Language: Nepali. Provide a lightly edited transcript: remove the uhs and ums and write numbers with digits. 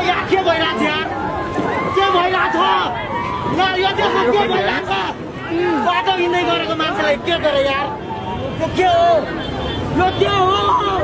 यहाँ के भइरहेछ यार के भइरहेछ ल यो देशमा के भइरहेछ बाटो हिँड्दै गरेको मान्छेलाई के गरे यार यो के हो